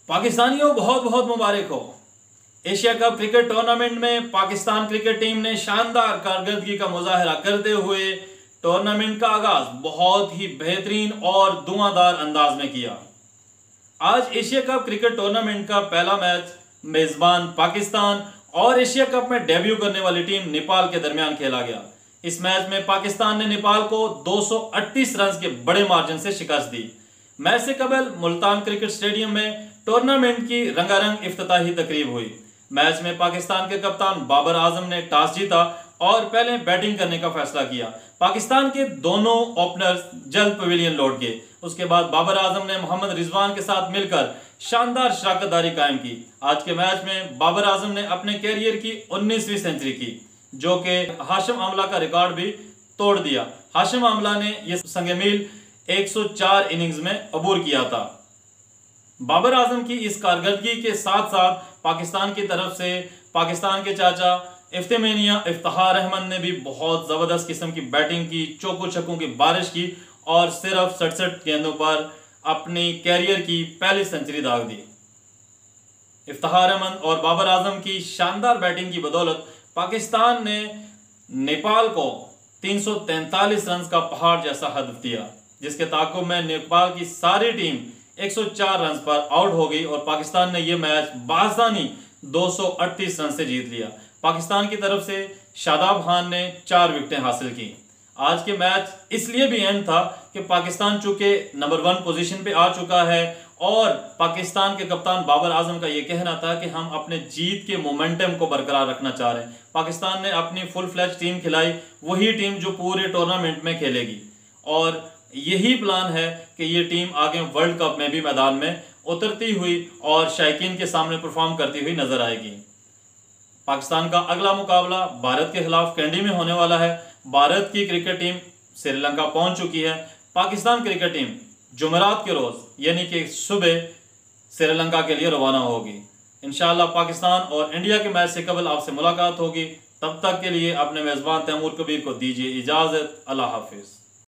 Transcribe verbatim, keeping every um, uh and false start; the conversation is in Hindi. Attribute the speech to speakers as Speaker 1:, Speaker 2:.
Speaker 1: पाकिस्तानियों बहुत बहुत मुबारक हो। एशिया कप क्रिकेट टूर्नामेंट में पाकिस्तान क्रिकेट टीम ने शानदार कारकर्दगी का मुजाहरा करते हुए टूर्नामेंट का आगाज बहुत ही बेहतरीन और धुआंधार अंदाज में किया। आज एशिया कप क्रिकेट टूर्नामेंट का पहला मैच मेजबान पाकिस्तान और एशिया कप में डेब्यू करने वाली टीम नेपाल के दरमियान खेला गया। इस मैच में पाकिस्तान ने नेपाल को दो सौ अड़तीस रन के बड़े मार्जिन से शिकस्त दी। मैच से कबल मुल्तान क्रिकेट स्टेडियम में टूर्नामेंट की रंगारंग इफ्तिताही तकरीब हुई। मैच में पाकिस्तान के कप्तान बाबर आजम ने टॉस जीता और पहले बैटिंग करने का फैसला किया। पाकिस्तान के दोनों ओपनर्स जल्द पवेलियन लौट गए। उसके बाद बाबर आजम ने मोहम्मद रिजवान के साथ मिलकर शानदार शराकतदारी कायम की। आज के मैच में बाबर आजम ने अपने कैरियर की उन्नीसवीं सेंचुरी की, जो कि हाशिम आमला का रिकॉर्ड भी तोड़ दिया। हाशिम आमला ने यह संगमील एक सौ चार इनिंग्स में अबूर किया था। बाबर आजम की इस कारकर्दगी के साथ साथ पाकिस्तान की तरफ से पाकिस्तान के चाचा इफ्तिमेनिया इफ्तिखार अहमद ने भी बहुत जबरदस्त किस्म की बैटिंग की, चौको छक्कों की बारिश की और सिर्फ सड़सठ गेंदों पर अपनी कैरियर की पहली सेंचुरी दाग दी। इफ्तिखार अहमद और बाबर आजम की शानदार बैटिंग की बदौलत पाकिस्तान ने नेपाल को तीन सौ तैंतालीस रन का पहाड़ जैसा हदफ दिया, जिसके ताक़ुब में नेपाल की सारी टीम एक सौ चार रन पर आउट हो गई और पाकिस्तान ने यह मैच बासानी दो सौ अड़तीस रन से जीत लिया। पाकिस्तान की तरफ से शादाब खान ने चार विकेटें हासिल की। आज के मैच इसलिए भी अहम था कि पाकिस्तान चूंकि नंबर वन पोजीशन पे आ चुका है और पाकिस्तान के कप्तान बाबर आजम का ये कहना था कि हम अपने जीत के मोमेंटम को बरकरार रखना चाह रहे हैं। पाकिस्तान ने अपनी फुल फ्लैश टीम खिलाई, वही टीम जो पूरे टूर्नामेंट में खेलेगी और यही प्लान है कि ये टीम आगे वर्ल्ड कप में भी मैदान में उतरती हुई और शायकीन के सामने परफॉर्म करती हुई नजर आएगी। पाकिस्तान का अगला मुकाबला भारत के खिलाफ कैंडी में होने वाला है। भारत की क्रिकेट टीम श्रीलंका पहुंच चुकी है। पाकिस्तान क्रिकेट टीम जुमेरात के रोज यानी कि सुबह श्रीलंका के लिए रवाना होगी। इंशाअल्लाह पाकिस्तान और इंडिया के मैच से कबल आपसे मुलाकात होगी। तब तक के लिए अपने मेजबान तैमूर कबीर को दीजिए इजाजत। अल्लाह हाफिज।